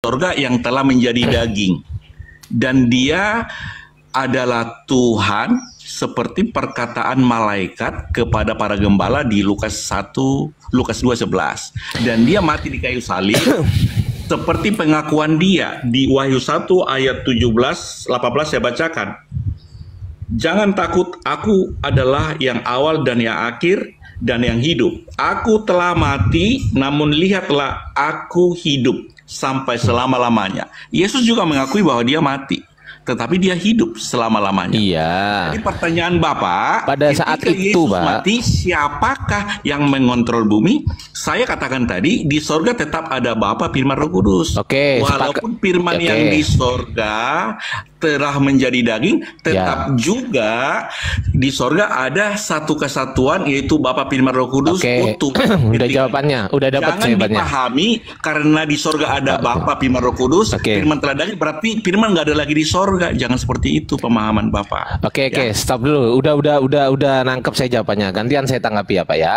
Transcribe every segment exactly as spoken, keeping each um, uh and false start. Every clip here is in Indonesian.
surga yang telah menjadi daging. Dan dia adalah Tuhan seperti perkataan malaikat kepada para gembala di Lukas satu, Lukas dua sebelas. Dan dia mati di kayu salib seperti pengakuan dia di Wahyu satu ayat tujuh belas delapan belas saya bacakan. Jangan takut, aku adalah yang awal dan yang akhir dan yang hidup. Aku telah mati, namun lihatlah aku hidup sampai selama-lamanya. Yesus juga mengakui bahwa dia mati, tetapi dia hidup selama-lamanya. Iya. Jadi pertanyaan Bapak, pada saat itu, Yesus Pak, mati, siapakah yang mengontrol bumi? Saya katakan tadi, di sorga tetap ada Bapa, Firman, Roh Kudus. Oke, walaupun Firman Oke. yang di sorga telah menjadi daging, tetap Ya. juga di sorga ada satu kesatuan, yaitu Bapa, Firman, Roh Kudus. Oke. Utuh. Udah jawabannya, udah dapat Jangan jawabannya. dipahami karena di sorga ada Bapa, Firman, Roh Kudus, Oke. Firman telah daging, berarti Firman nggak ada lagi di sorga. Jangan seperti itu pemahaman Bapak. Oke, Ya. oke, stop dulu. Udah, udah, udah, udah nangkep saya jawabannya. Gantian saya tanggapi ya, Pak ya.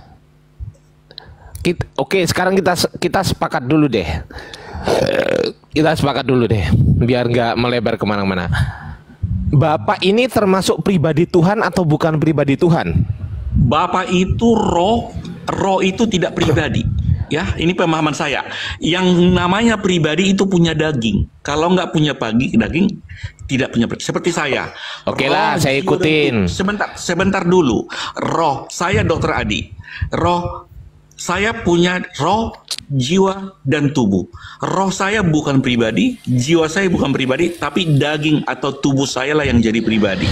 Kita, oke, sekarang kita kita sepakat dulu deh. Kita sepakat dulu deh, biar nggak melebar kemana-mana. Bapak ini termasuk pribadi Tuhan atau bukan pribadi Tuhan? Bapak itu roh, roh itu tidak pribadi. Ya, ini pemahaman saya. Yang namanya pribadi itu punya daging. Kalau nggak punya pagi daging, tidak punya. Seperti saya. Oke Roh, lah, saya jiwa, dan ikutin. tubuh. Sebentar, sebentar dulu. Roh, saya Dokter Adi. Roh, saya punya roh, jiwa, dan tubuh. Roh saya bukan pribadi, jiwa saya bukan pribadi, tapi daging atau tubuh saya lah yang jadi pribadi.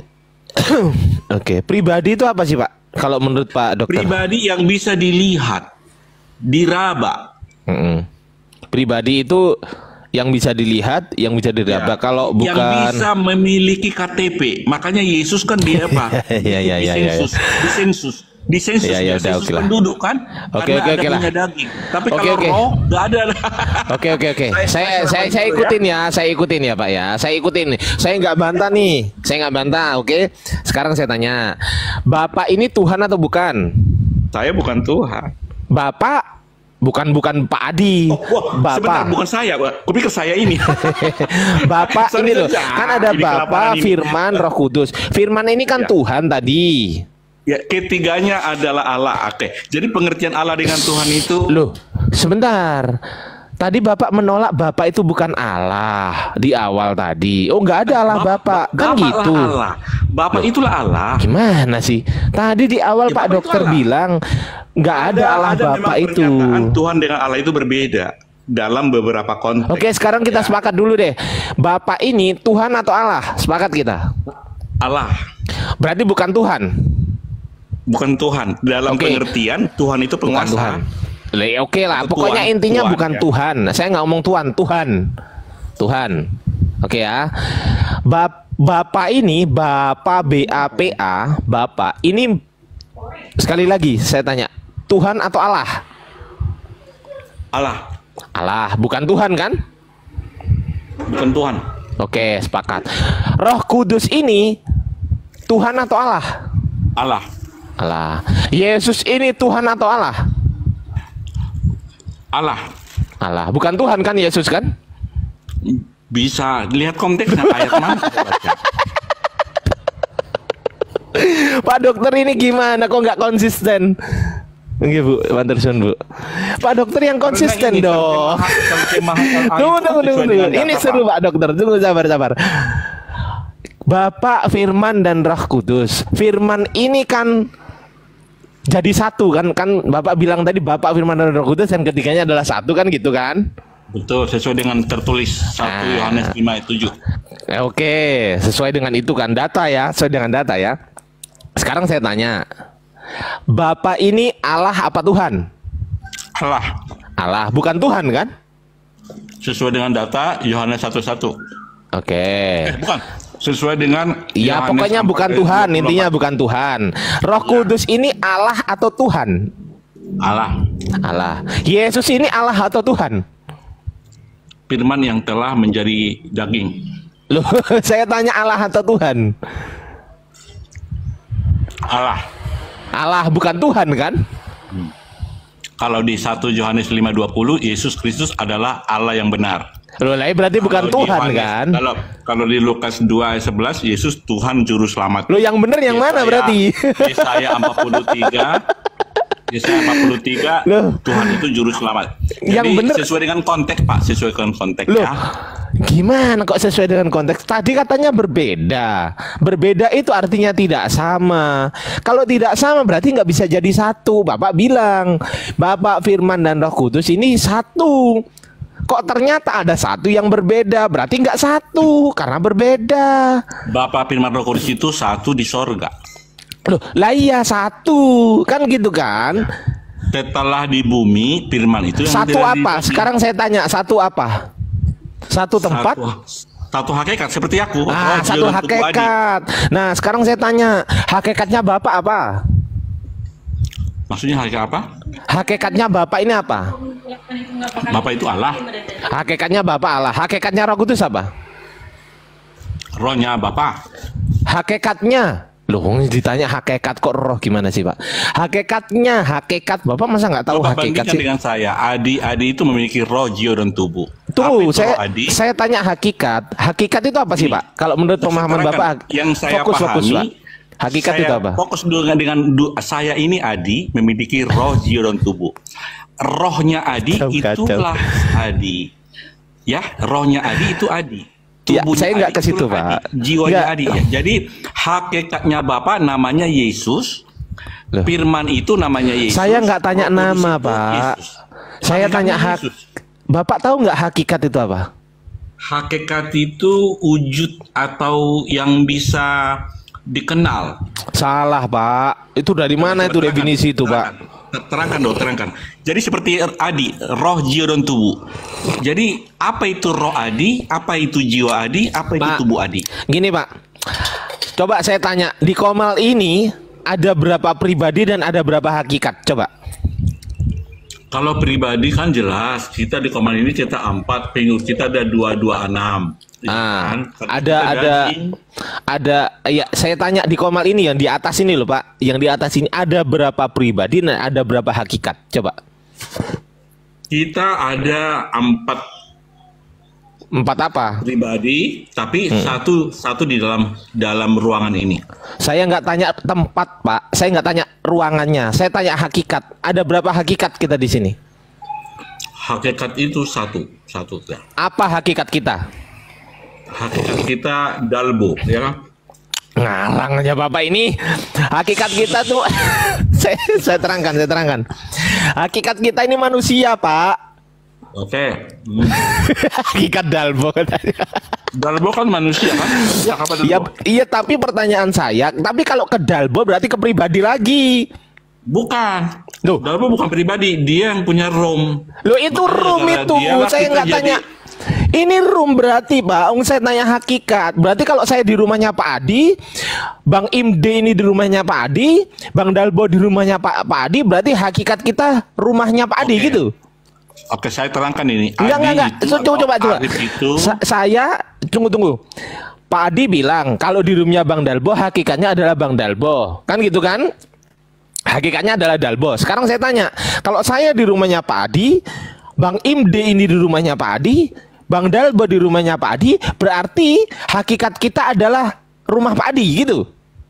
Oke, pribadi itu apa sih, Pak? Kalau menurut Pak Dokter? Pribadi yang bisa dilihat, diraba. Mm-mm. Pribadi itu yang bisa dilihat, yang bisa diraba. Ya. Kalau bukan Yang bisa memiliki K T P. Makanya Yesus kan dia apa? Ya, ya, ya, ya, Disensus, disensus, disensus, Ya, ya, dia udah, sensus oke lah. penduduk kan? Oke, Karena oke, ada oke lah. punya daging. Tapi Oke, kalau oke. roh nggak ada. Oke, oke, oke. Saya saya sama saya itu, ikutin ya, saya ikutin ya, Pak ya. Saya ikutin. Saya nggak bantah nih. Saya nggak bantah, oke? Sekarang saya tanya, Bapak ini Tuhan atau bukan? Saya bukan Tuhan. Bapak bukan bukan Pak Adi. Oh, wah, sebentar, Bapak. bukan saya, Pak. Kupikir saya ini. Bapak Sorry, ini loh, sorry. kan ada Ini Bapak, kelaparan ini. Firman, Roh Kudus. Firman ini kan Ya. Tuhan tadi. Ya, ketiganya adalah Allah. Oke. Jadi pengertian Allah dengan Tuhan itu Loh, sebentar. Tadi Bapak menolak Bapak itu bukan Allah di awal tadi. Oh, nggak ada Allah Bapak, kan Bapak gitu. lah Allah. Bapak Loh. itulah Allah. Gimana sih? Tadi di awal Ya, Pak Bapak itu Dokter Allah. bilang nggak ada, Allah ada Bapak memang itu. pernyataan Tuhan dengan Allah itu berbeda dalam beberapa konteks. Oke, sekarang kita Ya. sepakat dulu deh. Bapak ini Tuhan atau Allah? Sepakat kita. Allah Berarti bukan Tuhan. bukan Tuhan. Dalam Oke. pengertian Tuhan itu Bukan penguasa. Tuhan. Le, oke lah, Atau pokoknya Tuhan, intinya Tuhan, bukan ya. Tuhan. Saya nggak ngomong Tuhan, Tuhan. Tuhan. Oke ya. Bap Bapak ini, Bapak B A P A, Bapak ini sekali lagi saya tanya, Tuhan atau Allah? Allah Allah, bukan Tuhan kan? bukan Tuhan. Oke, sepakat. Roh Kudus ini Tuhan atau Allah? Allah Allah. Yesus ini Tuhan atau Allah? Allah Allah. Bukan Tuhan kan Yesus kan? bisa lihat konteksnya ayat mana kita baca. Pak Dokter ini gimana kok nggak konsisten? Oke Bu, Panterson Bu. Pak Dokter yang konsisten Karena ini dong. terjemahan- terjemahan Al-Quran Tunggu, itu tunggu, tunggu, sesuai tunggu. dengan Ini data, seru Pak. Pak Dokter. Tunggu, sabar, sabar. Bapak, Firman, dan Roh Kudus. Firman ini kan jadi satu kan? Kan Bapak bilang tadi Bapak, Firman, dan Roh Kudus, dan ketiganya adalah satu kan gitu kan? Betul, sesuai dengan tertulis satu Ah. Yohanes lima ayat tujuh. Eh, Oke, sesuai dengan itu kan data ya, sesuai dengan data ya. Sekarang saya tanya, Bapak ini Allah apa Tuhan? Allah Allah, bukan Tuhan kan? sesuai dengan data Yohanes satu satu. Oke. Eh, bukan. Sesuai dengan Ya Yohanes pokoknya empat bukan ayat Tuhan, dua puluh empat. intinya bukan Tuhan. Roh Kudus ini Allah atau Tuhan? Allah, Allah. Yesus ini Allah atau Tuhan? firman yang telah menjadi daging. Loh, saya tanya Allah atau Tuhan? Allah, Allah bukan Tuhan kan? Kalau di satu Yohanes lima dua puluh, Yesus Kristus adalah Allah yang benar. Loh, lah berarti bukan Kalau di Tuhan Yohanes- kan? Kalau kalau di Lukas dua ayat sebelas, Yesus Tuhan juru selamat. Loh, yang benar yang mana Yesaya- berarti? Yesaya empat puluh tiga Yesaya empat puluh tiga Loh. Tuhan itu juru selamat. Yang Jadi benar- sesuai dengan konteks, Pak, sesuai dengan konteks Loh, ya. gimana kok sesuai dengan konteks? Tadi katanya berbeda. Berbeda itu artinya tidak sama. Kalau tidak sama berarti nggak bisa jadi satu. Bapak bilang, Bapak, Firman, dan Roh Kudus ini satu. Kok ternyata ada satu yang berbeda? Berarti nggak satu, karena berbeda. Bapa Firman Roh Kudus itu satu di sorga. Loh, lah iya satu. Kan gitu kan? Setelah di bumi, Firman itu yang Satu ada di apa? bumi. Sekarang saya tanya, satu apa? Satu tempat? Satu, satu hakikat seperti aku. Ah, Oh, satu Jiwa dan Tubuh Adi. hakikat. Nah, sekarang saya tanya, hakikatnya Bapak apa? Maksudnya hakikat apa? Hakikatnya Bapak ini apa? Bapak itu Allah, Hakikatnya Bapak Allah. Hakikatnya Roh Kudus apa? rohnya Bapak. Hakikatnya. Loh, ditanya hakikat kok roh gimana sih, Pak? Hakikatnya, hakikat Bapak masa nggak tahu Bapak hakikat bandingkan sih? dengan saya. Adi, Adi itu memiliki roh, jiwa, dan tubuh. Apa Tuh, itu saya roh Adi? saya tanya hakikat. Hakikat itu apa sih, Ini, Pak? Kalau menurut pemahaman Terangkan. Bapak, yang saya fokus, fokus, pahami, Pak. Hakikat saya itu apa? Fokus dengan dengan du- saya ini Adi memiliki roh, jiwa, dan tubuh. Rohnya Adi Kacau, kacau. itulah Adi. Ya, rohnya Adi itu Adi. Ya, Tubuhnya saya nggak Adi ke situ, itulah Pak. Adi. Jiwanya Nggak. Adi. Ya. Jadi hakikatnya Bapak namanya Yesus. Loh. Firman itu namanya Yesus. Saya nggak tanya Roh Kudus nama, itu Pak. Yesus. Saya Hakikatnya tanya hak. Yesus. Bapak tahu nggak hakikat itu apa? Hakikat itu wujud atau yang bisa dikenal. Salah, Pak. Itu dari mana itu Coba terangkan, definisi itu, Pak? terangkan. Terangkan dong, terangkan. Jadi seperti Adi, roh, jiwa, dan tubuh. Jadi apa itu roh Adi? Apa itu jiwa Adi? Apa itu Pak, tubuh Adi? Gini, Pak. Coba saya tanya, di Komal ini ada berapa pribadi dan ada berapa hakikat? Coba. Kalau pribadi kan jelas, kita di Komal ini kita empat, pengurus kita ada dua dua enam. Ah, Kan? Karena ada kita ada daging. ada ya saya tanya di Komal ini yang di atas ini loh, Pak. Yang di atas ini ada berapa pribadi dan ada berapa hakikat? Coba. Kita ada empat Empat apa? pribadi, tapi Hmm. satu satu di dalam dalam ruangan ini. Saya nggak tanya tempat, Pak. Saya nggak tanya ruangannya. Saya tanya hakikat. Ada berapa hakikat kita di sini? Hakikat itu satu, satu ya. Apa hakikat kita? Hakikat kita dalbo, ya kan? Ngarang aja Bapak ini. Hakikat kita tuh saya, saya terangkan, saya terangkan. Hakikat kita ini manusia, Pak. Oke. Hmm. Hakikat dalbo katanya. Dalbo kan manusia kan? Ya, apa dalbo? Iya, iya, tapi pertanyaan saya, tapi kalau ke dalbo berarti ke pribadi lagi. Bukan. Loh. Dalbo bukan pribadi, dia yang punya room. Loh, itu Makanya room gara-gara itu. dialah Saya kita nggak jadi- tanya. Ini room berarti, Pak. Ung saya tanya hakikat. Berarti kalau saya di rumahnya Pak Adi, Bang Imde ini di rumahnya Pak Adi, Bang Dalbo di rumahnya Pak Pak Adi, berarti hakikat kita rumahnya Pak Adi Oke. gitu. Oke, saya terangkan ini. Enggak, Adi enggak, enggak. itu So, coba, atau coba, coba. Arif itu Sa- saya tunggu, tunggu. Pak Adi bilang kalau di roomnya Bang Dalbo hakikatnya adalah Bang Dalbo, kan gitu kan? Hakikatnya adalah Dalbo. Sekarang saya tanya, kalau saya di rumahnya Pak Adi, Bang Imde ini di rumahnya Pak Adi, Bang Dalbo di rumahnya Pak Adi, berarti hakikat kita adalah rumah Pak Adi gitu.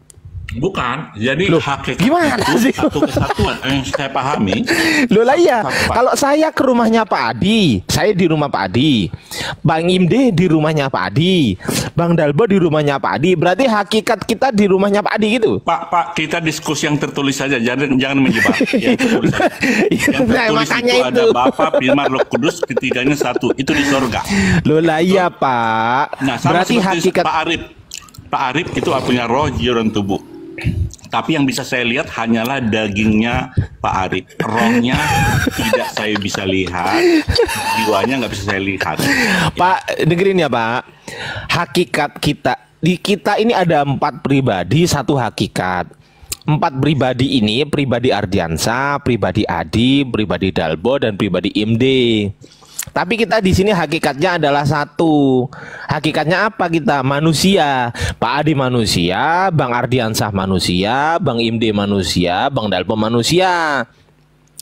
bukan. Jadi Loh, hakikat gimana itu sih? satu kesatuan yang saya pahami. Loh lah iya, Pak. kalau saya ke rumahnya Pak Adi, saya di rumah Pak Adi, Bang Imde di rumahnya Pak Adi, Bang Dalbo di rumahnya Pak Adi, berarti hakikat kita di rumahnya Pak Adi gitu. Pak, Pak, kita diskusi yang tertulis saja, jangan jangan menjebak. Yang tertulis saja. Yang Nah, tertulis makanya itu, ada itu. Bapa, Firman, Roh Kudus, ketiganya satu, itu di sorga. Loh lah iya Pak, Nah, sama berarti seperti hakikat. Pak Arif. Pak Arif itu punya roh, jiwa, dan tubuh. Tapi yang bisa saya lihat hanyalah dagingnya Pak Arif. Rohnya tidak saya bisa lihat, jiwanya nggak bisa saya lihat. Pak, dengerin ya Pak, hakikat kita di kita ini ada empat pribadi, satu hakikat. Empat pribadi ini, pribadi Ardiansa, pribadi Adi, pribadi Dalbo, dan pribadi Imde. Tapi kita di sini hakikatnya adalah satu. Hakikatnya apa kita? Manusia. Pak Adi manusia, Bang Ardiansah manusia, Bang Imde manusia, Bang Dalbo manusia.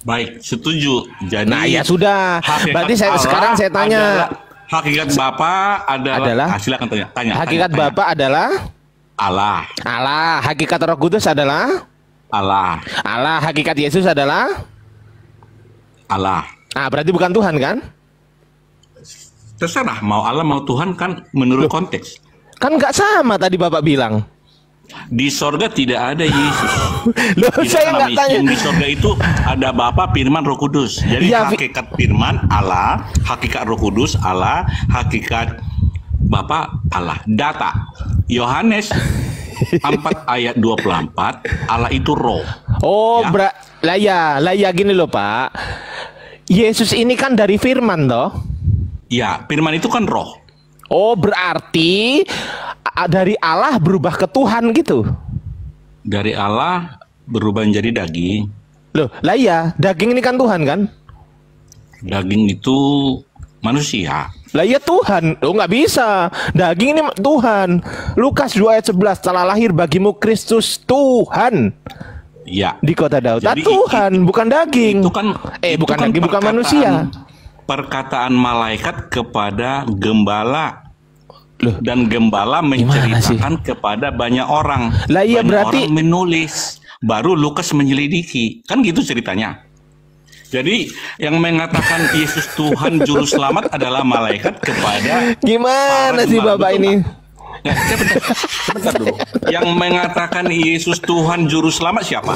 Baik, setuju. Jadi Nah, ya sudah. Berarti saya sekarang saya tanya. Adalah, hakikat Bapa adalah, adalah ah, silakan tanya. tanya hakikat tanya, Bapa tanya. adalah Allah. Allah. Hakikat Roh Kudus adalah Allah. Allah. Hakikat Yesus adalah Allah. Ah, berarti bukan Tuhan kan? Terserah mau Allah mau Tuhan kan menurut Loh, konteks. Kan nggak sama tadi Bapak bilang. Di sorga tidak ada Yesus. Loh, saya nggak tanya. Di sorga itu ada Bapa, Firman, Roh Kudus. Jadi ya, hakikat Firman Allah, hakikat Roh Kudus Allah, hakikat Bapa Allah. Data Yohanes empat ayat dua puluh empat, Allah itu roh. Oh, ya. Bra lah ya, lah ya gini loh Pak. Yesus ini kan dari Firman toh? Ya, Firman itu kan roh. Oh, berarti dari Allah berubah ke Tuhan gitu. Dari Allah berubah menjadi daging. Loh, lah iya, daging ini kan Tuhan kan? Daging itu manusia. Lah iya Tuhan. Oh, nggak bisa. Daging ini Tuhan. Lukas dua ayat sebelas, telah lahir bagimu Kristus Tuhan. Ya. Di kota Daud. Nah, Tuhan, itu, bukan daging. Itu kan eh itu bukan kan daging, bukan manusia. Perkataan malaikat kepada gembala. Loh, dan gembala menceritakan kepada banyak orang. Lah iya banyak berarti orang menulis, baru Lukas menyelidiki. Kan gitu ceritanya. Jadi yang mengatakan Yesus Tuhan juru selamat adalah malaikat kepada gimana sih Bapak betul, ini? Ya, sebentar, sebentar dulu. Yang mengatakan Yesus Tuhan juru selamat siapa?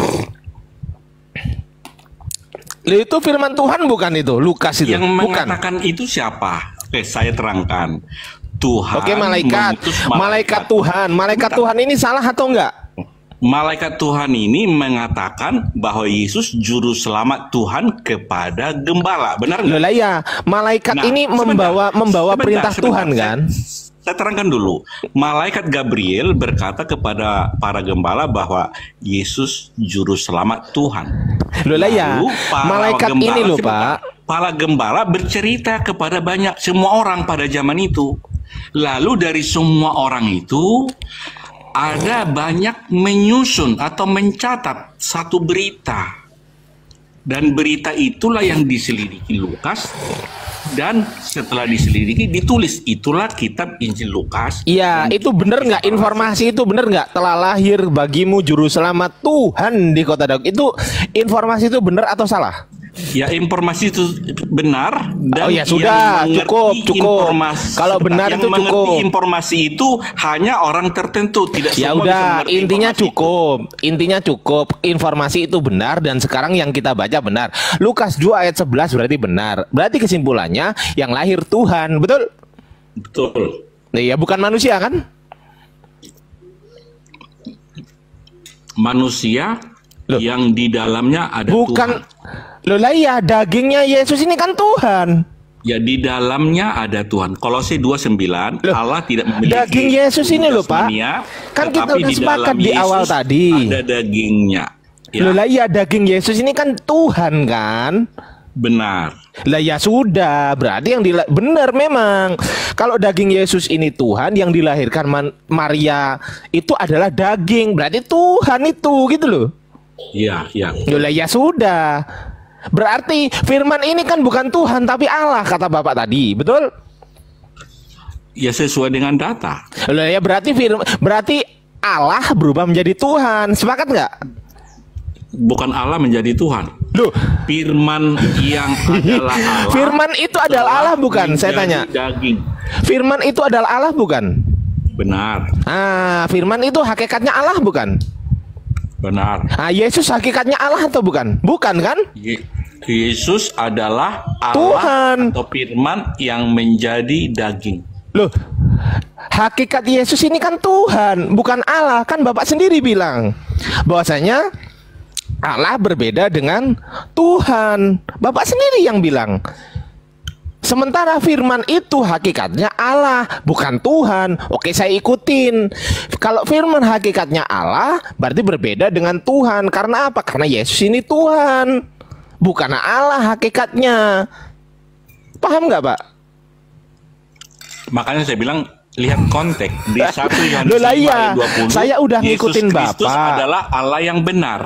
Loh, itu firman Tuhan bukan itu? Lukas itu. Yang bukan. mengatakan itu siapa? Oke, saya terangkan. Tuhan. Oke, malaikat. malaikat. Malaikat Tuhan. Malaikat Bentar. Tuhan ini salah atau enggak? Malaikat Tuhan ini mengatakan bahwa Yesus juru selamat Tuhan kepada gembala. Benar enggak? Loh, ya, malaikat nah, ini sebentar, membawa membawa sebentar, perintah sebentar, Tuhan sebentar. kan? Saya, saya terangkan dulu. Malaikat Gabriel berkata kepada para gembala bahwa Yesus juru selamat Tuhan. Loh, ya, malaikat gembala, ini loh, sebentar, Pak. Para gembala bercerita kepada banyak semua orang pada zaman itu. Lalu dari semua orang itu ada banyak menyusun atau mencatat satu berita. Dan berita itulah yang diselidiki Lukas. Dan setelah diselidiki ditulis. Itulah kitab Injil Lukas. Iya, itu benar nggak? Informasi itu benar nggak? Telah lahir bagimu juru selamat Tuhan di kota Daud. Itu informasi itu benar atau salah? Ya, informasi itu benar. Dan oh ya sudah, cukup, cukup. Kalau benar yang itu cukup. Informasi itu hanya orang tertentu, tidak ya semua udah, bisa intinya cukup. Itu. Intinya cukup. Informasi itu benar dan sekarang yang kita baca benar. Lukas dua ayat sebelas berarti benar. Berarti kesimpulannya yang lahir Tuhan, betul? Betul. Nah, ya bukan manusia kan? Manusia Loh. yang di dalamnya ada bukan Tuhan. Loh lah iya, dagingnya Yesus ini kan Tuhan. Ya, di dalamnya ada Tuhan. Kolose dua sembilan, Allah tidak memiliki daging Yesus ini loh Pak. Kan kita udah sepakat di awal tadi. Ada dagingnya. Ya. Loh lah iya, daging Yesus ini kan Tuhan kan? Benar. Lah ya sudah, berarti yang dila- benar memang. Kalau daging Yesus ini Tuhan, yang dilahirkan Maria itu adalah daging. Berarti Tuhan itu gitu loh. Iya, iya. Loh lah ya sudah. Berarti firman ini kan bukan Tuhan tapi Allah kata Bapak tadi, betul? Ya sesuai dengan data. Loh ya berarti firman, berarti Allah berubah menjadi Tuhan. Sepakat nggak? Bukan Allah menjadi Tuhan. Loh, firman yang adalah Allah. Firman itu adalah Allah bukan? Saya tanya. Daging. Firman itu adalah Allah bukan? Benar. Ah, firman itu hakikatnya Allah bukan? Benar. Ah, Yesus hakikatnya Allah atau bukan? Bukan kan? Ye Yesus adalah Allah Tuhan atau firman yang menjadi daging. Loh, hakikat Yesus ini kan Tuhan, bukan Allah. Kan Bapak sendiri bilang bahwasanya Allah berbeda dengan Tuhan. Bapak sendiri yang bilang. Sementara firman itu hakikatnya Allah, bukan Tuhan. Oke, saya ikutin. Kalau firman hakikatnya Allah, berarti berbeda dengan Tuhan. Karena apa? Karena Yesus ini Tuhan, bukan Allah hakikatnya. Paham nggak, Pak? Makanya saya bilang lihat konteks di satu Yohanes iya. dua puluh. Saya udah ngikutin Yesus Kristus Bapak. adalah Allah yang benar.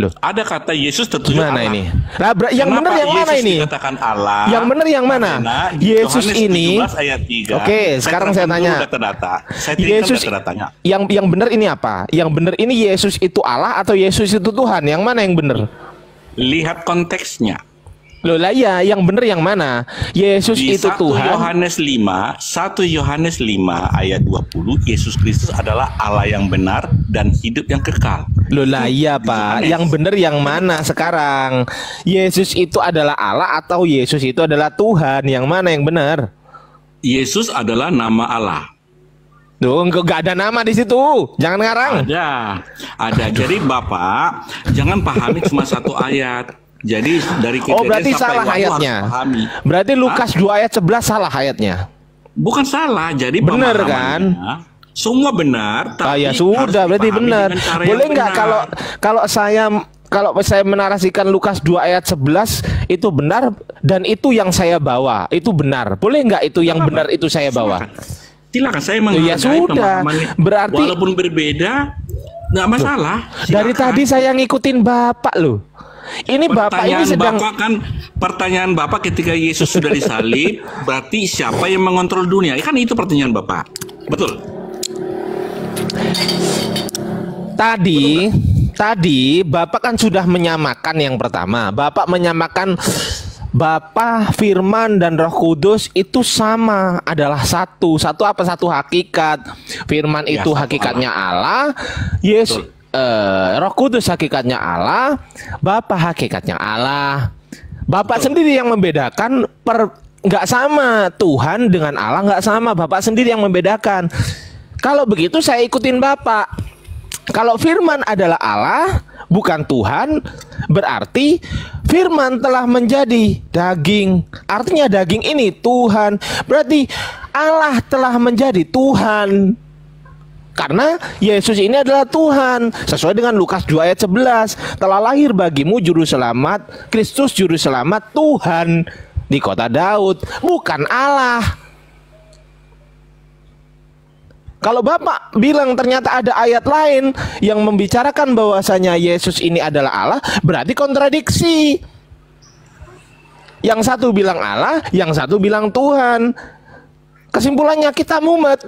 Loh, ada kata Yesus tertuju gimana Allah. ini? Nah, ber- yang benar yang Yesus mana ini? dikatakan Allah. Yang benar yang mana? Yesus Yohanes ini. tujuh belas ayat tiga. Oke, sekarang saya tanya. Data-data. Saya Yesus data-datanya. Yang yang benar ini apa? Yang benar ini Yesus itu Allah atau Yesus itu Tuhan? Yang mana yang benar? Lihat konteksnya. Loh lah ya, yang benar yang mana? Yesus Di itu satu Tuhan. Yohanes lima, satu Yohanes lima ayat dua puluh, Yesus Kristus adalah Allah yang benar dan hidup yang kekal. Loh lah iya Pak, Yohanes. yang benar yang mana sekarang? Yesus itu adalah Allah atau Yesus itu adalah Tuhan? Yang mana yang benar? Yesus adalah nama Allah. Loh, enggak enggak ada nama di situ. Jangan ngarang. Ada, ada. Jadi Bapak jangan pahami cuma satu ayat. Jadi dari Oh, berarti sampai salah Wahyu ayatnya. harus pahami. Berarti Lukas dua ayat sebelas salah ayatnya. Bukan salah, jadi Benar pemahamannya semua benar. Ah Tapi ya sudah, harus berarti dipahami benar. dengan cara Boleh yang nggak benar. kalau kalau saya kalau saya menarasikan Lukas dua ayat sebelas itu benar dan itu yang saya bawa, itu benar. Boleh nggak itu yang Apa? benar itu saya bawa? Silakan, Silakan saya menghargai Ya sudah, pemahamannya. berarti- walaupun berbeda nggak masalah. Dari Silakan. tadi saya ngikutin Bapak loh. Ini Bapak ini Pertanyaan sedang Bapak kan pertanyaan Bapak ketika Yesus sudah disalib, berarti siapa yang mengontrol dunia? Kan itu pertanyaan Bapak. Betul. tadi tadi Bapak kan sudah menyamakan yang pertama. Bapak menyamakan Bapa, Firman dan Roh Kudus itu sama, adalah satu. Satu apa? Satu hakikat. Firman Ya, itu satu hakikatnya Allah. Yesus eh, Roh Kudus hakikatnya Allah. Bapa hakikatnya Allah. Bapak Betul. sendiri yang membedakan per nggak sama. Tuhan dengan Allah nggak sama. Bapak sendiri yang membedakan. Kalau begitu saya ikutin Bapak. Kalau Firman adalah Allah, bukan Tuhan, berarti Firman telah menjadi daging. Artinya daging ini Tuhan. Berarti Allah telah menjadi Tuhan. Karena Yesus ini adalah Tuhan. Sesuai dengan Lukas dua ayat sebelas. Telah lahir bagimu juru selamat, Kristus juru selamat, Tuhan di kota Daud, bukan Allah. Kalau Bapak bilang ternyata ada ayat lain yang membicarakan bahwasanya Yesus ini adalah Allah, berarti kontradiksi. Yang satu bilang Allah, yang satu bilang Tuhan. Kesimpulannya kita mumet.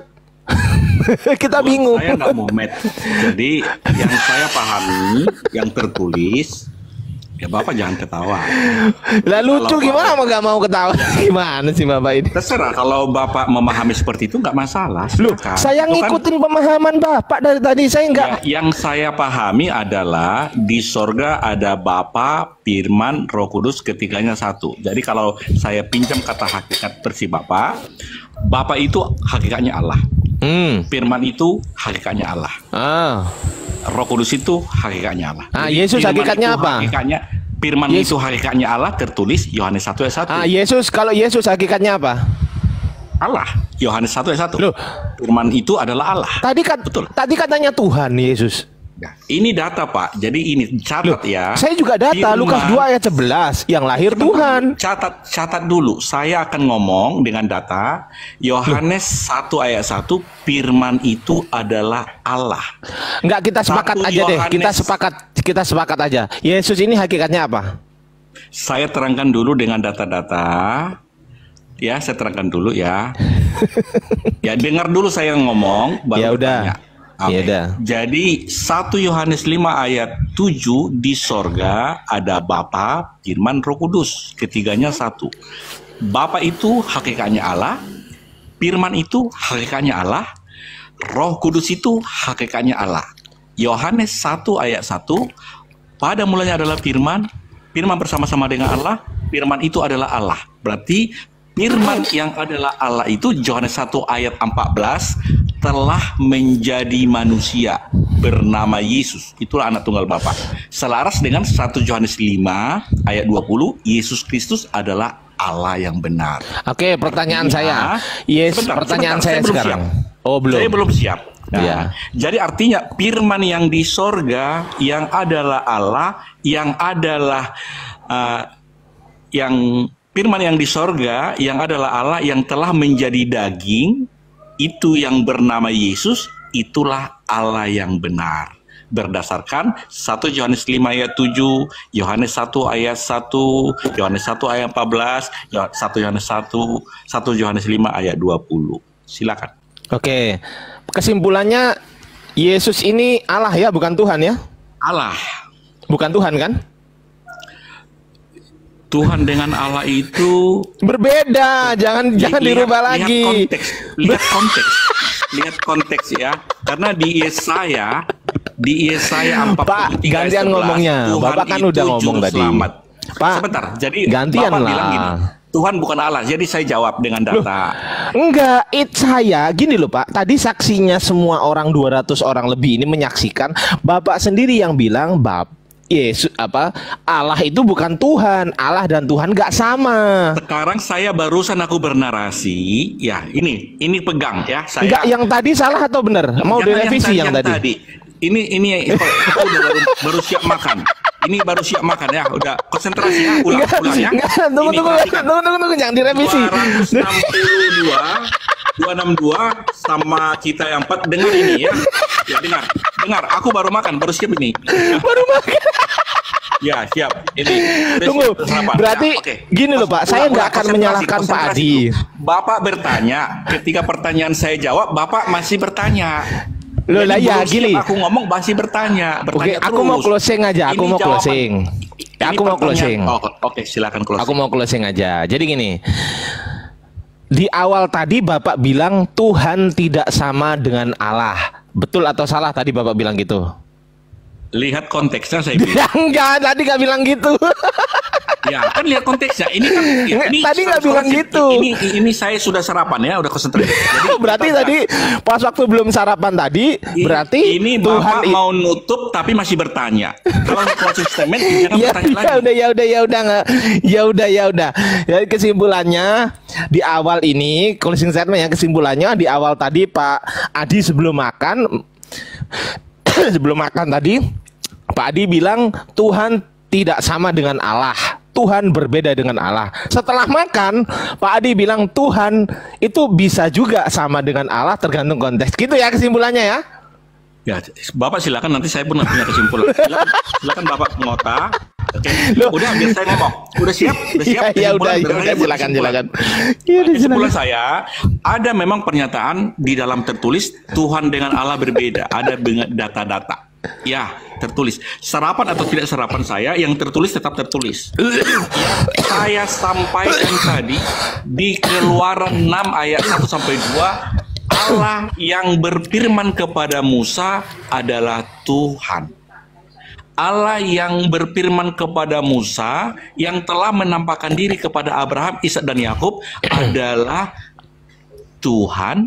Kita bingung. Saya nggak mumet. Jadi yang saya pahami, yang tertulis, ya Bapak jangan ketawa. Lah lucu Kalau gimana Bapak- mau gak mau ketawa? Gimana sih Bapak ini? Terserah kalau Bapak memahami seperti itu nggak masalah. Loh, silakan. saya Itu kan- ngikutin pemahaman Bapak dari tadi. Saya nggak. Ya, yang saya pahami adalah di sorga ada Bapa, Firman, Roh Kudus, ketiganya satu. Jadi kalau saya pinjam kata hakikat versi Bapak, Bapa itu hakikatnya Allah, Hmm. Firman itu hakikatnya Allah, Ah. Roh Kudus itu hakikatnya Allah. Ah, Jadi Yesus Firman hakikatnya itu apa? Hakikatnya Firman Yes- itu hakikatnya Allah, tertulis Yohanes satu ayat satu. Ah, Yesus, kalau Yesus hakikatnya apa? Allah, Yohanes satu ayat satu. Loh. Firman itu adalah Allah. Tadi kan Betul. tadi katanya Tuhan Yesus. Ya, ini data Pak. Jadi ini catat ya. Saya juga data Firman- Lukas dua ayat sebelas yang lahir Tuhan. Catat catat dulu. Saya akan ngomong dengan data Yohanes satu ayat satu, Firman itu adalah Allah. Enggak, kita sepakat Satu aja deh. Yohanes. Kita sepakat kita sepakat aja. Yesus ini hakikatnya apa? Saya terangkan dulu dengan data-data. Ya, saya terangkan dulu ya. Ya, dengar dulu saya ngomong baru Ya udah. bertanya. Oke. Ya udah. Jadi satu Yohanes lima ayat tujuh, di sorga ada Bapa, Firman, Roh Kudus. Ketiganya satu. Bapa itu hakikatnya Allah, Firman itu hakikatnya Allah, Roh Kudus itu hakikatnya Allah. Yohanes satu ayat satu, pada mulanya adalah Firman, Firman bersama-sama dengan Allah, Firman itu adalah Allah. Berarti Firman yang adalah Allah itu Yohanes satu ayat empat belas telah menjadi manusia bernama Yesus. Itulah anak tunggal Bapa. Selaras dengan satu Yohanes lima ayat dua puluh, Yesus Kristus adalah Allah yang benar. Oke, pertanyaan Artinya- saya. Yes, Sebentar, pertanyaan sebentar, saya, belum sekarang. siap. Oh, belum. Saya belum siap. Nah, Iya. Jadi artinya Firman yang di sorga, yang adalah Allah, yang adalah uh, yang Firman yang di sorga, yang adalah Allah, yang telah menjadi daging, itu yang bernama Yesus, itulah Allah yang benar. berdasarkan satu Yohanes lima ayat tujuh, Yohanes satu ayat satu, Yohanes satu ayat empat belas, satu Yohanes satu, satu Yohanes lima ayat dua puluh. Silakan. Oke. Kesimpulannya Yesus ini Allah ya, bukan Tuhan ya? Allah. Bukan Tuhan kan? Tuhan dengan Allah itu berbeda, jangan jangan lihat, dirubah lihat lagi. Konteks, lihat konteks, lihat konteks ya. Karena di Yesaya, di Yesaya empat puluh tiga Pak, gantian ngomongnya. Tuhan Bapak kan udah ngomong tadi. Selamat. Pak, sebentar. Jadi gantian Bapak lah. bilang gini, Tuhan bukan Allah. Jadi saya jawab dengan data. Loh, enggak, it saya gini loh Pak. Tadi saksinya semua orang dua ratus orang lebih ini menyaksikan. Bapak sendiri yang bilang, Bab Yesus apa Allah itu bukan Tuhan. Allah dan Tuhan nggak sama. Sekarang saya barusan aku bernarasi, ya ini ini pegang ya saya. Enggak, yang tadi salah atau benar? Mau Jangan direvisi yang, yang, yang tadi. tadi. Ini ini aku udah baru, baru siap makan. Ini baru siap makan ya, udah konsentrasi ya, ulang Enggak, ulang ya. enggak, tunggu, Ini tunggu, perhatikan. tunggu, tunggu, tunggu, jangan direvisi. dua ratus enam puluh dua, dua ratus enam puluh dua sama kita yang empat, dengar ini ya. Ya dengar, dengar. Aku baru makan, baru siap ini. Baru makan. Ya siap. Ini tunggu. sarapan. Berarti Ya, okay. gini loh Pak, saya nggak akan menyalahkan Pak Adi. Bapak bertanya, ketika pertanyaan saya jawab, Bapak masih bertanya. Loh lah ya gini. Aku ngomong masih bertanya. Oke, bertanya aku terus. mau closing aja. Aku Ini mau jawaban. closing. Ini Aku mau closing. Oh, Oke, okay, silakan closing. Aku mau closing aja. Jadi gini. Di awal tadi Bapak bilang Tuhan tidak sama dengan Allah. Betul atau salah tadi Bapak bilang gitu? Lihat konteksnya saya bilang. Enggak, tadi nggak bilang gitu. Ya, kan lihat konteksnya. Ini kan ya, ini tadi nggak bilang gitu. Ini ini saya sudah sarapan ya, udah konsentrasi. Jadi, berarti kita, tadi pas waktu belum sarapan tadi, ini, berarti ini Tuhan Bapak mau nutup tapi masih bertanya. Kalau konsisten jangan ya, bertanya ya lagi. udah ya udah ya udah nggak ya udah ya udah. Ya kesimpulannya di awal ini closing statement yang kesimpulannya di awal tadi Pak Adi sebelum makan sebelum makan tadi Pak Adi bilang Tuhan tidak sama dengan Allah. Tuhan berbeda dengan Allah. Setelah makan, Pak Adi bilang Tuhan itu bisa juga sama dengan Allah tergantung konteks. Gitu ya kesimpulannya ya. Ya, Bapak silakan, nanti saya pun punya kesimpulan. Silakan, silakan Bapak ngota. Oke. Loh. Udah biar saya ngomong. Udah siap? Udah siap? Ya, ya udah, ya Kesimpulan, udah kesimpulan. silakan silakan. Nah, Ya, udah, kesimpulan silakan. saya, ada memang pernyataan di dalam tertulis Tuhan dengan Allah berbeda. Ada data-data. Ya, tertulis. Sarapan atau tidak sarapan saya, yang tertulis tetap tertulis. Yang saya sampaikan tadi di Keluaran enam ayat satu sampai dua, Allah yang berfirman kepada Musa adalah Tuhan. Allah yang berfirman kepada Musa yang telah menampakkan diri kepada Abraham, Ishak dan Yakub adalah Tuhan.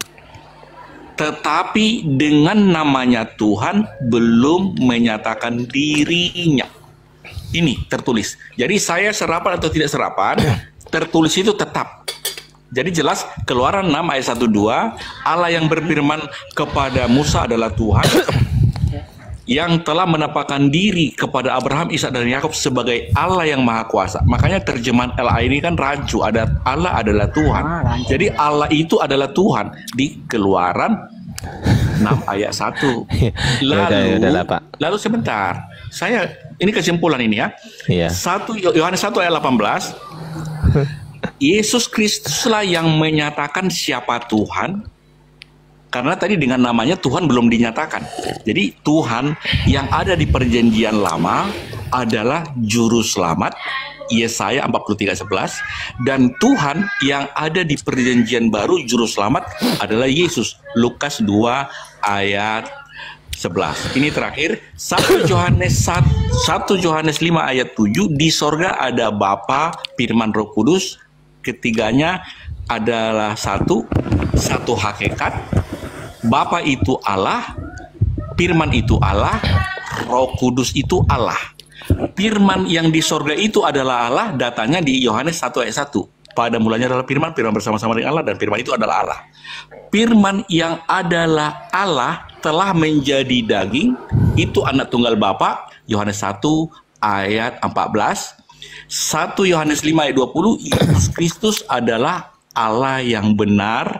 Tetapi dengan namanya Tuhan belum menyatakan dirinya. Ini tertulis. Jadi saya serapan atau tidak serapan, tertulis itu tetap. Jadi jelas Keluaran enam ayat satu dua, Allah yang berfirman kepada Musa adalah Tuhan yang telah menampakkan diri kepada Abraham, Ishak dan Yakub sebagai Allah yang Maha Kuasa. Makanya terjemahan L A ini kan rancu, ada Allah adalah Tuhan. Jadi Allah itu adalah Tuhan di Keluaran enam ayat satu. Lalu, Yaudah, yaudah, Pak. lalu sebentar. Saya ini kesimpulan ini ya. Iya. satu Yohanes satu ayat delapan belas. Yesus Kristuslah yang menyatakan siapa Tuhan. Karena tadi dengan namanya Tuhan belum dinyatakan. Jadi Tuhan yang ada di perjanjian lama adalah juru selamat, Yesaya empat puluh tiga sebelas, dan Tuhan yang ada di perjanjian baru juru selamat adalah Yesus, Lukas dua ayat sebelas. Ini terakhir satu Yohanes satu Yohanes lima ayat tujuh, di sorga ada Bapa, Firman, Roh Kudus, ketiganya adalah satu, satu hakikat. Bapa itu Allah, Firman itu Allah, Roh Kudus itu Allah. Firman yang di sorga itu adalah Allah, datanya di Yohanes satu ayat satu. Pada mulanya adalah Firman, Firman bersama-sama dengan Allah, dan Firman itu adalah Allah. Firman yang adalah Allah telah menjadi daging, itu anak tunggal Bapa, Yohanes satu ayat empat belas. satu Yohanes lima ayat dua puluh, Yesus Kristus adalah Allah yang benar,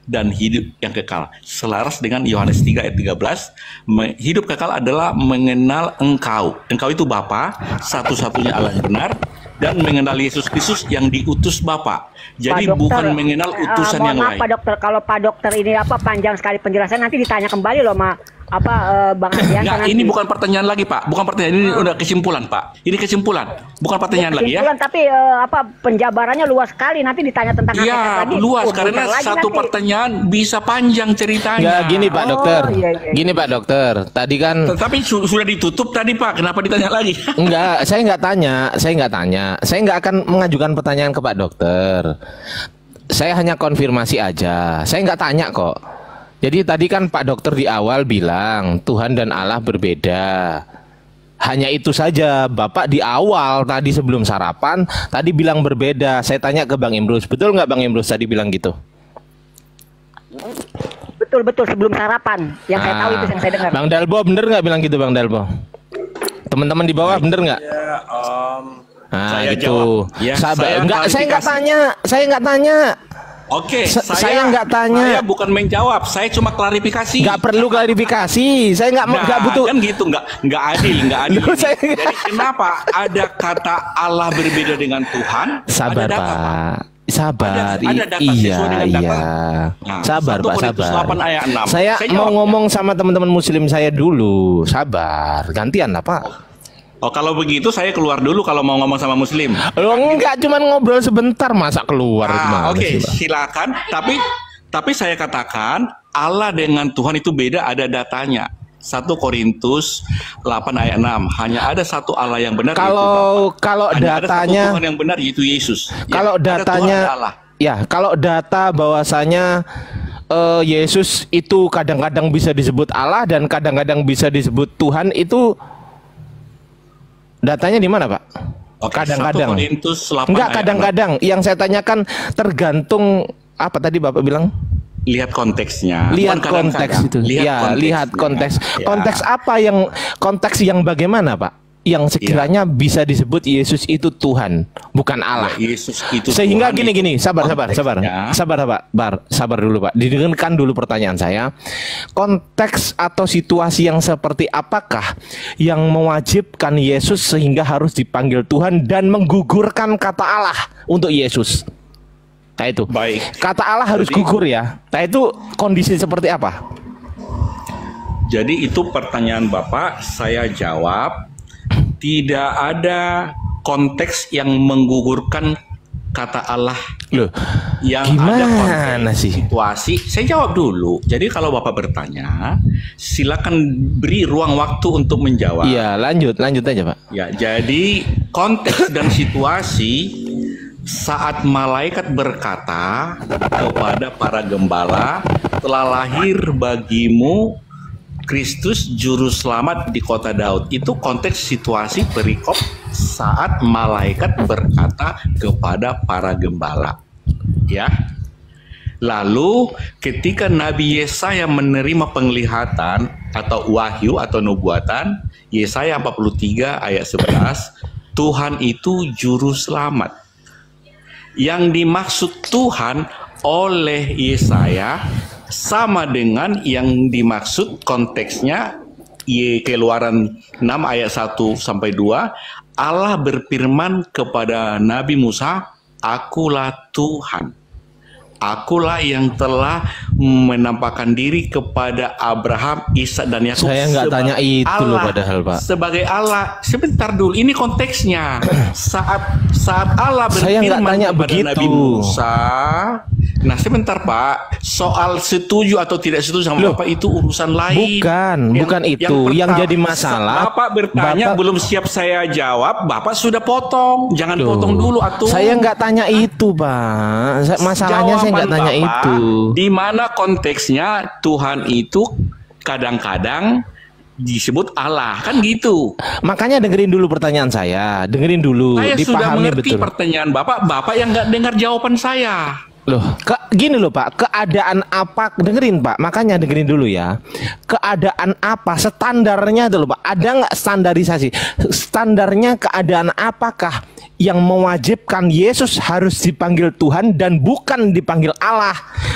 dan hidup yang kekal. Selaras dengan Yohanes tiga ayat tiga belas, hidup kekal adalah mengenal Engkau. Engkau itu Bapa, satu-satunya Allah yang benar, dan mengenal Yesus Kristus yang diutus Bapa. Jadi Pak Dokter, bukan mengenal utusan uh, yang maaf, lain. Pak Dokter, kalau Pak Dokter ini apa panjang sekali penjelasan, nanti ditanya kembali loh, Ma. Apa uh, Bang Adian? Enggak, ini bukan pertanyaan lagi, Pak. Bukan pertanyaan, ini Oh. udah kesimpulan, Pak. Ini kesimpulan, bukan pertanyaan lagi ya. Kesimpulan, tapi uh, apa penjabarannya luas sekali. Nanti ditanya tentang hakikat Iya, lagi. luas Oh, karena bentar lagi satu nanti. pertanyaan bisa panjang ceritanya. Enggak gini Pak Oh, Dokter. iya, iya. Gini Pak Dokter. Tadi kan Tetapi su- sudah ditutup tadi, Pak. Kenapa ditanya lagi? enggak, saya enggak tanya, saya enggak tanya. Saya enggak akan mengajukan pertanyaan ke Pak Dokter. Saya hanya konfirmasi aja. Saya enggak tanya kok. Jadi tadi kan Pak Dokter di awal bilang Tuhan dan Allah berbeda. Hanya itu saja. Bapak di awal tadi sebelum sarapan tadi bilang berbeda. Saya tanya ke Bang Imrus, betul nggak Bang Imrus tadi bilang gitu? Betul betul sebelum sarapan. Yang saya tahu Ah, itu yang saya dengar. Bang Dalbo bener nggak bilang gitu Bang Dalbo? Teman-teman di bawah bener nggak? Ya, um, Nah, saya gitu. jawab. Ya, Sabar. saya Enggak, saya nggak klarifikasi. tanya. Saya nggak tanya. Oke, Sa- saya, saya nggak tanya. Saya bukan menjawab, saya cuma klarifikasi. Nggak perlu klarifikasi. Saya nggak mau Nah, nggak butuh. kan gitu, nggak nggak adil, nggak adil. Loh, saya- Jadi kenapa ada kata Allah berbeda dengan Tuhan? Sabar ada data, Pak. Sabar. Ada- ada data I- iya, sesuai dengan data. iya. Nah, Sabar satu Pak, Korintus sabar. delapan ayat enam. Saya, Saya mau jawab. ngomong sama teman-teman muslim saya dulu. Sabar. Gantian lah Pak. Oh, kalau begitu saya keluar dulu kalau mau ngomong sama Muslim. Lo enggak cuman ngobrol sebentar masa keluar Ah, gimana Oke, sih, Pak? silakan. Tapi tapi saya katakan Allah dengan Tuhan itu beda, ada datanya. satu Korintus delapan ayat enam. Hanya ada satu Allah yang benar, yaitu Kalau Bapa. kalau Hanya ada satu datanya Tuhan yang benar, yaitu Yesus. Ya, kalau ada Tuhan, datanya ada Allah. ya, kalau data bahwasanya eh, Yesus itu kadang-kadang bisa disebut Allah dan kadang-kadang bisa disebut Tuhan, itu datanya di mana, Pak? Oke, Kadang-kadang. satu Korintus delapan Enggak, ayat kadang-kadang. Yang saya tanyakan tergantung apa tadi Bapak bilang? enam. Lihat konteksnya. Lihat Bukan konteks kadang-kadang. itu. Lihat Ya, konteksnya. lihat konteks. Ya. Konteks apa yang konteks yang bagaimana, Pak? Yang sekiranya bisa disebut Yesus itu Tuhan, bukan Allah. Ya, Yesus itu Sehingga Tuhan, gini-gini, itu sabar, sabar, sabar, konteksnya. sabar, Pak, bar, sabar dulu, Pak. Didengarkan dulu pertanyaan saya. Konteks atau situasi yang seperti apakah yang mewajibkan Yesus sehingga harus dipanggil Tuhan dan menggugurkan kata Allah untuk Yesus? Nah itu. Baik. Kata Allah harus Jadi- gugur ya. Nah itu kondisi seperti apa? Jadi itu pertanyaan Bapak, saya jawab. Tidak ada konteks yang menggugurkan kata Allah. Loh, Yang gimana ada konteks sih? situasi. Saya jawab dulu. Jadi kalau Bapak bertanya, silakan beri ruang waktu untuk menjawab. Iya, lanjut, lanjut aja, Pak. Ya, jadi konteks dan situasi saat malaikat berkata kepada para gembala, telah lahir bagimu Kristus juru selamat di kota Daud. Itu konteks situasi perikop saat malaikat berkata kepada para gembala. Ya. Lalu ketika Nabi Yesaya menerima penglihatan atau wahyu atau nubuatan, Yesaya empat puluh tiga ayat sebelas, Tuhan itu juru selamat. Yang dimaksud Tuhan oleh Yesaya sama dengan yang dimaksud konteksnya Ye Keluaran enam ayat satu sampai dua. Allah berfirman kepada Nabi Musa, "Akulah Tuhan. Akulah yang telah menampakkan diri kepada Abraham, Ishak dan Yakub." Saya nggak sebagai tanya itu loh padahal, Pak. Sebagai Allah. Sebentar dulu, ini konteksnya. Saat saat Allah Saya nggak berfirman tanya kepada begitu. Nabi Musa. Nah, sebentar Pak. Soal setuju atau tidak setuju sama Loh, Bapak itu urusan lain. bukan, bukan itu. Yang pertama, jadi masalah, Bapak bertanya Bapak- belum siap saya jawab, Bapak sudah potong. Jangan Loh, potong dulu atuh. Saya nggak tanya itu, Pak. Sa- Masalahnya saya nggak Jawaban tanya Bapak, itu. Di mana konteksnya Tuhan itu kadang-kadang disebut Allah, kan gitu. Makanya dengerin dulu pertanyaan saya. Dengerin dulu, Saya sudah dipahami mengerti betul. pertanyaan Bapak, Bapak yang nggak dengar jawaban saya. Loh, ke, gini loh Pak, keadaan apa, dengerin Pak, makanya dengerin dulu ya. Keadaan apa, standarnya itu loh Pak, ada nggak standarisasi? Standarnya keadaan apakah yang mewajibkan Yesus harus dipanggil Tuhan dan bukan dipanggil Allah?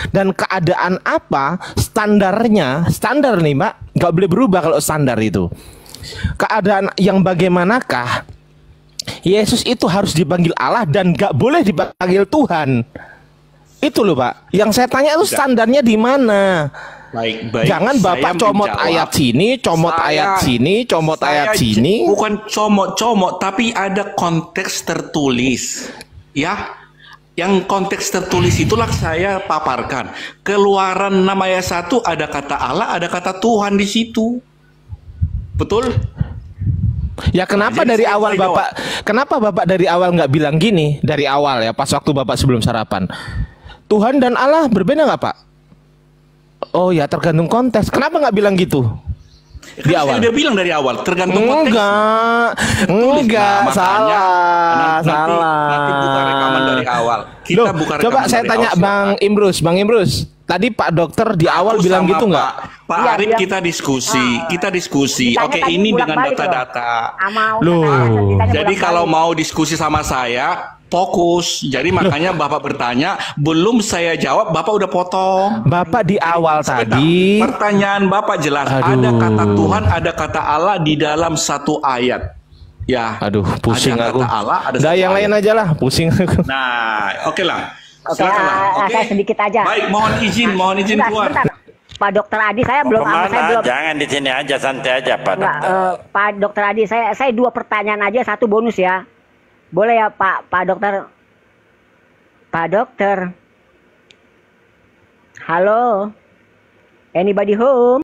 Dan keadaan apa standarnya? Standar nih Mbak, nggak boleh berubah kalau standar itu. Keadaan yang bagaimanakah Yesus itu harus dipanggil Allah dan nggak boleh dipanggil Tuhan? Itu loh Pak. Yang saya tanya itu standarnya di mana? Baik, baik. Jangan Bapak Saya comot menjawab. ayat sini, comot Saya- ayat sini, comot Saya ayat j- sini. Bukan comot-comot, tapi ada konteks tertulis. Ya, yang konteks tertulis itulah saya paparkan. Keluaran enam ayat satu ada kata Allah, ada kata Tuhan di situ. Betul? Ya kenapa Jadi dari saya awal boleh Bapak, kenapa Bapak dari awal nggak bilang gini dari awal ya, pas waktu Bapak sebelum sarapan, Tuhan dan Allah berbeda nggak Pak? Oh ya tergantung konteks. Kenapa nggak bilang gitu di Kan saya awal? udah bilang dari awal, tergantung konteks. Enggak, enggak, Nah, makanya, salah, nanti, salah. Nanti buka rekaman dari awal. Kita Loh, buka rekaman coba saya dari tanya awal, Bang silakan. Imrus, Bang Imrus. Tadi Pak Dokter di awal Aku bilang sama gitu nggak? Pak, Pak Iya, Arif dia- kita diskusi, Ah, kita diskusi. ditanya Oke, tadi ini dengan bolak-balik loh. data-data. Sama Loh. Ustaz Hasan ditanya Jadi bolak-balik. kalau mau diskusi sama saya, fokus. Jadi makanya Bapak bertanya, belum saya jawab, Bapak udah potong. Bapak di awal Sebentar. tadi. Pertanyaan Bapak jelas. Aduh. Ada kata Tuhan, ada kata Allah di dalam satu ayat. Ya. Aduh, pusing ada aku. Kata Allah, ada Udah satu yang ayat. lain aja lah, pusing aku. Nah, oke lah. Oke, Silakan lah. ah, Oke. saya sedikit aja. Baik, mohon izin, mohon izin Bentar, keluar. bentar. Pak Dokter Adi, saya belum, Kemana? saya belum. Jangan di sini aja, santai aja Pak Enggak, Dokter. eh, Pak Dokter Adi, saya saya dua pertanyaan aja, satu bonus ya. Boleh ya Pak Pak Dokter? Pak Dokter. Halo. Anybody home?